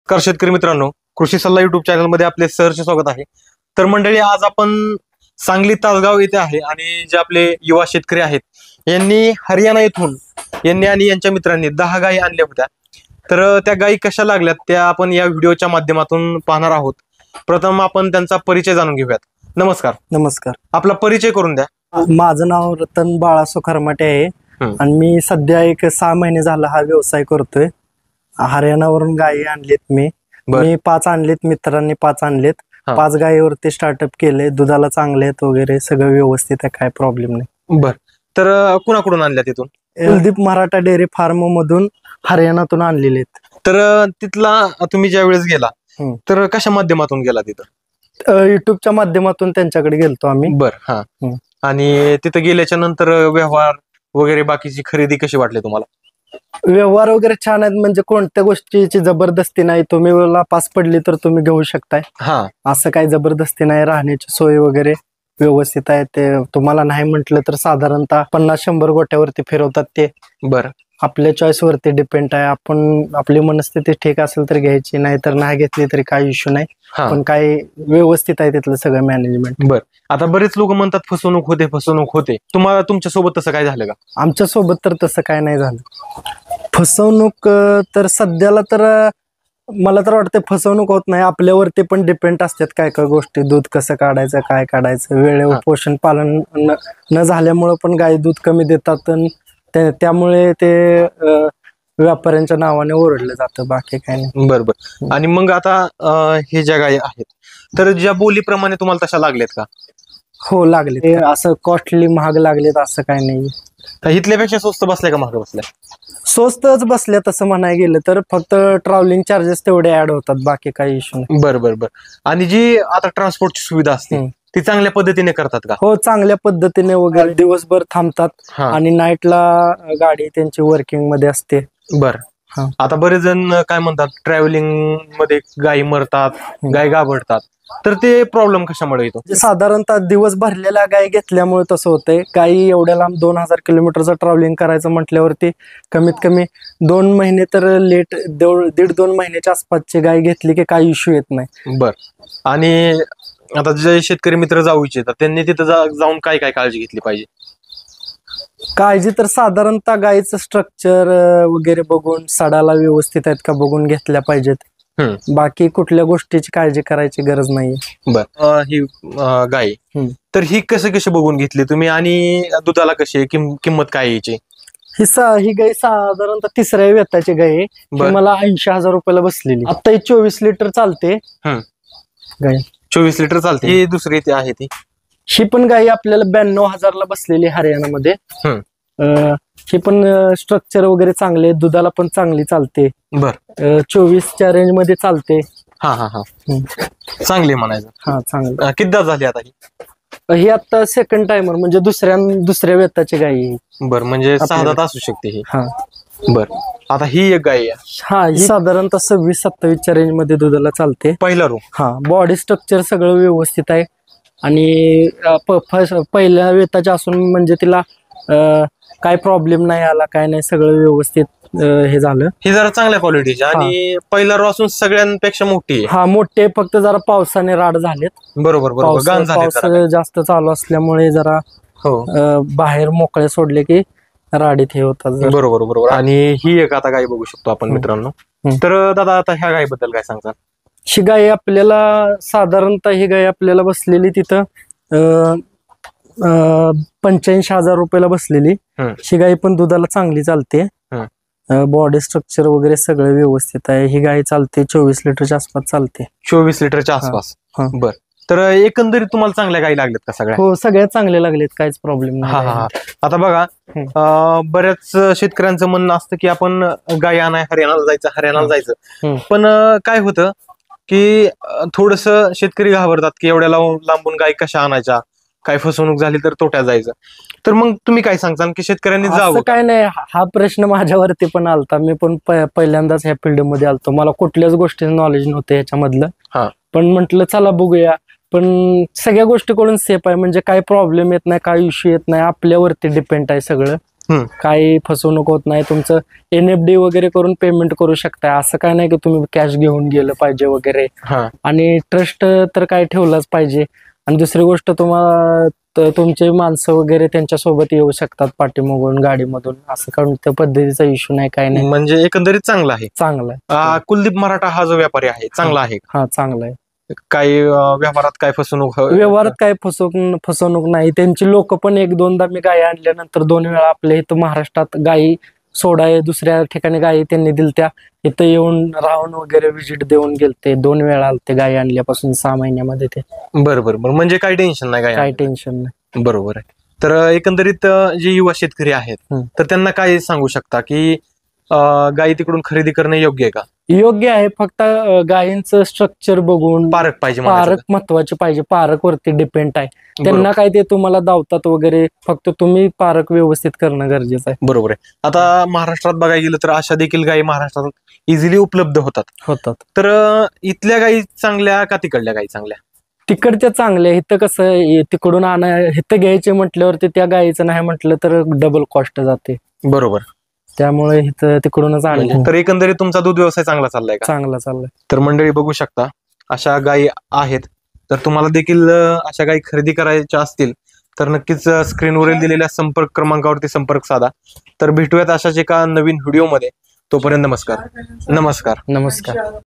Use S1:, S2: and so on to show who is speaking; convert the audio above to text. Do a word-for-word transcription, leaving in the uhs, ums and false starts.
S1: नमस्कार शेतकरी मित्रांनो, कृषी सल्ला युट्यूब चॅनल मध्ये आपले सहर्ष स्वागत आहे। तर मंडळी, आज आपण सांगली तासगाव येथे आहे आणि जे आपले युवा शेतकरी आहेत यांनी हरियाणा येथून यांनी आणि यांच्या मित्रांनी दहा गायी आणल्या होत्या। तर त्या गायी कशा लागल्यात त्या आपण या व्हिडिओच्या माध्यमातून पाहणार आहोत। प्रथम आपण त्यांचा परिचय जाणून घेऊयात। नमस्कार।
S2: नमस्कार।
S1: आपला परिचय करून द्या।
S2: माझं नाव रतन बाळासो खरमाटे आहे आणि मी सध्या एक सहा महिने झाला हा व्यवसाय करतोय। हरियाणावरून गायी आणलीत मी मी पाच आणलीत, मित्रांनी पाच आणलीत। पाच गायीवरती स्टार्टअप केले, दुधाला चांगले आहेत वगैरे, सगळं व्यवस्थित आहे, काय प्रॉब्लेम नाही।
S1: बर, तर कुणाकडून आणल्या तिथून?
S2: कुलदीप मराठा डेअरी फार्म मधून हरियाणातून आणलेले आहेत।
S1: तर तिथला तुम्ही ज्या वेळेस गेला तर कशा माध्यमातून गेला तिथं?
S2: युट्यूबच्या माध्यमातून त्यांच्याकडे गेलतो आम्ही।
S1: बर, हा। आणि तिथं गेल्याच्या नंतर व्यवहार वगैरे बाकीची खरेदी कशी वाटली तुम्हाला?
S2: व्यवहार वगैरे छान आहेत, म्हणजे कोणत्या गोष्टीची जबरदस्ती नाही। तुम्ही पास पडली तर तुम्ही घेऊ शकताय, हा, असं काही जबरदस्ती नाही। राहण्याची सोय वगैरे व्यवस्थित आहे। ते तुम्हाला नाही म्हटलं तर साधारणतः पन्नास शंभर गोट्यावरती फिरवतात ते। बर, आपल्या चॉईस वरती डिपेंड आहे। आपण आपली मनस्थिती ठीक असेल तर घ्यायची, नाही तर नाही घेतली तरी काही इश्यू नाही। पण काही व्यवस्थित आहे तिथलं सगळं मॅनेजमेंट।
S1: बर, आता बरेच लोक म्हणतात फसवणूक होते फसवणूक होते, तुम्हाला तुमच्या सोबत तसं काय झालं का?
S2: आमच्या सोबत तर तसं काय नाही झालं। फसवणूक तर सध्याला तर मला तर वाटतं फसवणूक होत नाही। आपल्यावरती पण डिपेंड असतात काय काय गोष्टी, दूध कसं काढायचं, काय काढायचं, वेळेवर पोषण पालन न झाल्यामुळे पण गाय दूध कमी देतात, त्यामुळे ते व्यापाऱ्यांच्या नावाने ओरडलं जातं, बाकी काय नाही।
S1: बरोबर। आणि मग आता हे ज्या गायी आहेत तर ज्या बोलीप्रमाणे तुम्हाला तशा लागल्यात का?
S2: हो, लागले। असं कॉस्टली महाग लागलेत असं काय नाही।
S1: इथल्यापेक्षा स्वस्त बसल्या का महाग बसल्या?
S2: स्वस्तच बसल्या तसं म्हणाय गेलं तर, फक्त ट्रॅव्हलिंग चार्जेस तेवढे ऍड होतात, बाकी काही इश्यू नाही।
S1: बरं बरं बरं। आणि जी आता ट्रान्सपोर्टची सुविधा असते ती चांगल्या पद्धतीने करतात का?
S2: हो, चांगल्या पद्धतीने वगैरे दिवसभर थांबतात आणि नाईटला गाडी त्यांची वर्किंग मध्ये असते।
S1: बर, आता बरेच जण काय म्हणतात ट्रॅव्हलिंग मध्ये गायी मरतात, गाय गाभडतात, तर ते प्रॉब्लेम कशामुळे येतो?
S2: साधारणतः दिवस भरलेल्या गाय घेतल्यामुळे तसं होतंय। गायी एवढ्या लांब दोन हजार किलोमीटरचं ट्रॅव्हलिंग करायचं म्हटल्यावरती कमीत कमी दोन महिने तर लेट, दीड दोन महिन्याच्या आसपासची गाय घेतली की काही इश्यू येत नाही।
S1: बर, आणि आता जे शेतकरी मित्र जाऊ इच्छितात त्यांनी तिथं जाऊन काय काय काळजी घेतली पाहिजे?
S2: काळजी तर साधारणतः गायीचं स्ट्रक्चर वगैरे बघून, सडाला व्यवस्थित आहेत का बघून घेतल्या पाहिजेत, बाकी कुठल्या गोष्टीची काळजी करायची गरज नाही।
S1: बर, ही गाय तर ही कसं कशी बघून घेतली तुम्ही आणि दुधाला कशी किंमत काय यायची?
S2: ही सा ही गाय साधारणतः तिसऱ्या वेताची गाय आहे, मला ऐंशी हजार रुपयाला बसलेली। आता ही चोवीस लिटर चालते गाय,
S1: चोवीस लिटर चालते। ही दुसरी ती आहे ती
S2: ही पण गाय आपल्याला ब्याण्णव हजारला बसलेली हरियाणामध्ये। ही पण स्ट्रक्चर वगैरे चांगले, दुधाला पण चांगली चालते।
S1: बर,
S2: चोवीसच्या रेंज मध्ये चालते।
S1: हा हा हा, चांगली म्हणायचं। हा, चांगली। किती झाली आता ही?
S2: ही आता सेकंड टाइमर, म्हणजे दुसऱ्या दुसऱ्या वेताची गाय आहे।
S1: बर, म्हणजे सहा दात असू शकते ही। हा, बर। आता ही एक गाय आहे,
S2: हा, ही साधारणतः सव्वीस सत्तावीसच्या रेंज मध्ये दुधाला चालते।
S1: पहिला रो,
S2: हा, बॉडी स्ट्रक्चर सगळं व्यवस्थित आहे आणि पहिल्या वेताच्या असून म्हणजे तिला काय प्रॉब्लेम नाही आला, काय नाही, सगळं व्यवस्थित हे झालं।
S1: ही जरा चांगल्या क्वालिटीची आणि पहिला रो असून सगळ्यांपेक्षा मोठी आहे।
S2: हा, मोठे, फक्त जरा पावसाने राड झालेत।
S1: बरोबर बरोबर,
S2: पाऊस जास्त चालू असल्यामुळे जरा बाहेर मोकळे सोडले की राडीत हे होतात।
S1: बरोबर बरोबर। आणि ही एक आता गाय बघू शकतो आपण मित्रांनो। तर दादा, आता ह्या गायबद्दल काय सांगता?
S2: ही गाय आपल्याला साधारणतः ही गाय आपल्याला बसलेली तिथं पंच्याऐंशी हजार रुपयाला बसलेली। ही गाय पण दुधाला चांगली चालते, बॉडी स्ट्रक्चर वगैरे सगळं व्यवस्थित आहे। ही गाय चालते चोवीस लिटरच्या आसपास चालते।
S1: चोवीस लिटरच्या आसपास, बर। तर एकंदरीत तुम्हाला चांगल्या गायी लागल्यात का सगळ्या?
S2: हो, सगळ्या चांगले लागलेत, काहीच प्रॉब्लेम नाही।
S1: हा हा, आता बघा बऱ्याच शेतकऱ्यांचं म्हणणं असतं की आपण गाय आणाय हरियाणाला जायचं हरियाणाला जायचं, पण काय होतं की थोडस शेतकरी घाबरतात की एवढ्या लांबून गाय कशा आणायच्या, काय फसवणूक झाली तर तोट्यात जायचं। तर मग तुम्ही काय सांगता की शेतकऱ्यांनी जावं?
S2: काय नाही, हा प्रश्न माझ्यावरती पण आलता। मी पण पहिल्यांदाच ह्या फील्ड मध्ये आलतो, मला कुठल्याच गोष्टीचं नॉलेज नव्हतं ह्याच्यामधलं, पण म्हटलं चला बघूया। पण सगळ्या गोष्टीकडून सेफ आहे, म्हणजे काही प्रॉब्लेम येत नाही, काही इश्यू येत नाही, आपल्यावरती डिपेंड आहे सगळं।
S1: हम्म.
S2: काही फसवणूक होत नाही. तुमचं एन एफ डी वगैरे करून पेमेंट करू शकताय. असं काय नाही की तुम्ही कॅश घेऊन गेलं पाहिजे वगैरे.
S1: हा
S2: आणि ट्रस्ट तर काय ठेवलाच पाहिजे. आणि दुसरी गोष्ट, तुम्हाला त- तुमचे माणसं वगैरे त्यांच्या सोबत येऊ शकतात पाठीमागून गाडीमधून. असं कोणत्या पद्धतीचा इश्यू नाही, काय नाही.
S1: म्हणजे एकंदरीत चांगलं आहे.
S2: चांगलं आहे.
S1: आ, कुलदीप मराठा हा जो व्यापारी आहे चांगला आहे.
S2: हा चांगलं आहे.
S1: काही अ, व्यवहारात काय फसवणूक ह-
S2: व्यवहारात काय फसवणूक फसवणूक नाही. त्यांची लोक पण एक दोनदा मी गायी आणल्यानंतर दोन वेळा आपल्या इथं महाराष्ट्रात गायी सोडाय दुसऱ्या ठिकाणी गायी त्यांनी दिलत्या. इथं येऊन राहून वगैरे व्हिजिट देऊन गेलते. दोन वेळा आलते गायी आणल्यापासून सहा महिन्यामध्ये. ते
S1: बरं बरं बरं म्हणजे काही टेन्शन नाही काय
S2: काही टेन्शन नाही.
S1: बरोबर आहे. तर अ, एकंदरीत अ, जे युवा शेतकरी आहेत
S2: हम्म.
S1: तर त्यांना काय सांगू शकता की अ, गायी तिकडून खरेदी करणं योग्य आहे का?
S2: योग्य आहे. फक्त अं, गायींचं स्ट्रक्चर बघून
S1: पारख पाहिजे म्हणायचं
S2: पारक महत्वाचे पाहिजे. पारक वरती डिपेंड आहे.
S1: का?
S2: त्यांना
S1: बरोबर
S2: काय ते तुम्हाला धावतात वगैरे, फक्त तुम्ही पारक व्यवस्थित करणं गरजेचं आहे.
S1: बरोबर आहे. आता महाराष्ट्रात बघायला गेलं तर अशा देखील गायी महाराष्ट्रात इझिली उपलब्ध होतात.
S2: होतात.
S1: तर अ, इथल्या गायी चांगल्या का तिकडल्या गायी चांगल्या?
S2: तिकडच्या चांगल्या. इथं कसं हे तिकडून आणा इथं घ्यायचे म्हटल्यावरती त्या गायीचं नाही म्हटलं तर डबल कॉस्ट जाते.
S1: बरोबर.
S2: त्यामुळे इथं तिकडूनच
S1: म्हणजे
S2: आणलं.
S1: तर एकंदरीत तुमचा दूध व्यवसाय चांगला चाललाय का?
S2: चांगला चाललाय.
S1: तर मंडळी बघू शकता अशा गायी आहेत. तर तुम्हाला देखील अ, अशा गायी खरेदी करायच्या असतील तर नक्कीच अ, स्क्रीनवरील दिलेल्या संपर्क क्रमांकावरती संपर्क साधा. तर भेटूयात अशाच एका नवीन व्हिडिओमध्ये. तोपर्यंत नमस्कार. नमस्कार.
S2: नमस्कार.